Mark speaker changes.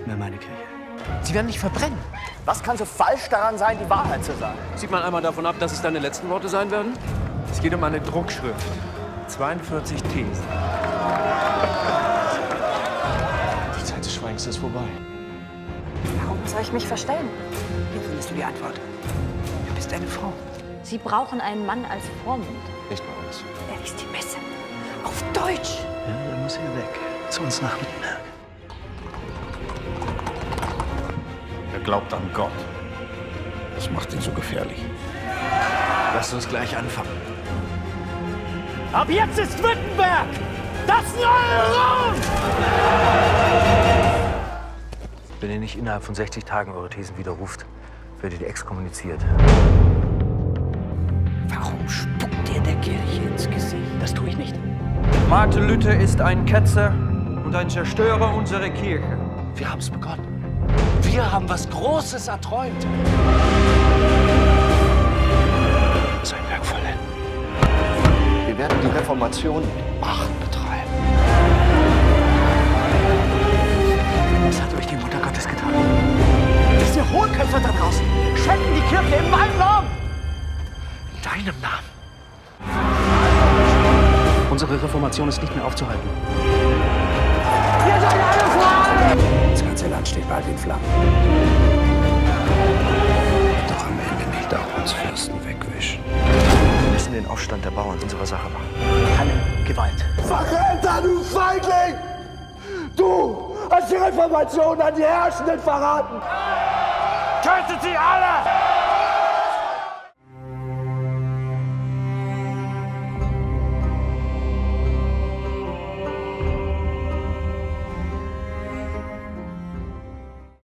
Speaker 1: mehr meine Kirche. Sie werden nicht verbrennen.
Speaker 2: Was kann so falsch daran sein, die Wahrheit zu sagen?
Speaker 3: Sieht man einmal davon ab, dass es deine letzten Worte sein werden?
Speaker 1: Es geht um eine Druckschrift. 42 Thesen.
Speaker 3: Die Zeit des Schweigens ist vorbei.
Speaker 4: Warum soll ich mich verstellen?
Speaker 5: Hier findest du die Antwort. Du bist eine Frau.
Speaker 4: Sie brauchen einen Mann als Vormund.
Speaker 3: Nicht bei uns.
Speaker 5: Er liest die Messe. Auf Deutsch.
Speaker 1: Ja, dann muss er weg. Zu uns nach Wittenberg.
Speaker 6: Er glaubt an Gott. Das macht ihn so gefährlich.
Speaker 1: Lasst uns gleich anfangen.
Speaker 2: Ab jetzt ist Wittenberg das neue Rom!
Speaker 1: Wenn ihr nicht innerhalb von 60 Tagen eure Thesen widerruft, werdet ihr exkommuniziert.
Speaker 5: Warum spuckt dir der Kirche ins Gesicht?
Speaker 1: Das tue ich nicht.
Speaker 7: Martin Luther ist ein Ketzer und ein Zerstörer unserer Kirche.
Speaker 1: Wir haben es begonnen. Wir haben was Großes erträumt. Sein Werk vollenden.
Speaker 2: Wir werden die Reformation mit Macht betreiben.
Speaker 1: Was hat euch die Mutter Gottes getan?
Speaker 2: Diese Hohlköpfe da draußen schänden die Kirche in meinem Namen!
Speaker 1: In deinem Namen. Unsere Reformation ist nicht mehr aufzuhalten.
Speaker 2: Ihr seid alle frei!
Speaker 6: Das ganze Land steht bald in Flammen. Doch am Ende nicht auch uns Fürsten wegwischen.
Speaker 1: Wir müssen den Aufstand der Bauern unserer Sache machen. Keine Gewalt.
Speaker 2: Verräter, du Feigling! Du hast die Reformation an die Herrschenden verraten! Tötet sie alle!